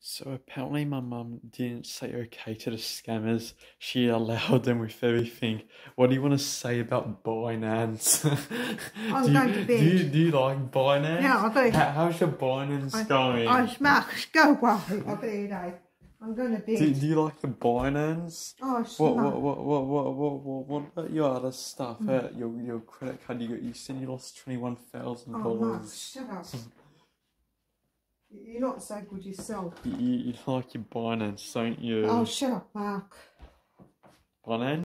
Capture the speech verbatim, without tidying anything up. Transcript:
So apparently my mum didn't say okay to the scammers. She allowed them with everything. What do you want to say about Binance? I'm do you, going to do you bed. do you like Binance? Yeah, I've got to... How, how's your Binance I, going? I Max, go away. I've got to die. I'm going to bed. Do, do you like the Binance? Oh, What smart. what what what what what what what about your other stuff? Mm. Uh, your your credit card. You got you said you lost twenty one thousand Oh, dollars. Max, shut up. You're not so good yourself. You, you, you like your Binance, don't you? Oh, shut up, Mark. Binance.